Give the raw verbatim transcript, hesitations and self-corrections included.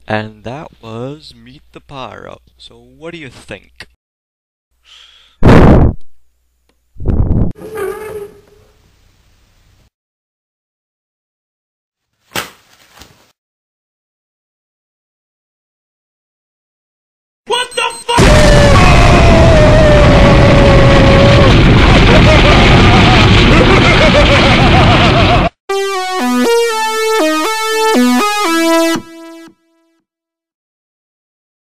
And that was Meet the Pyro. So what do you think?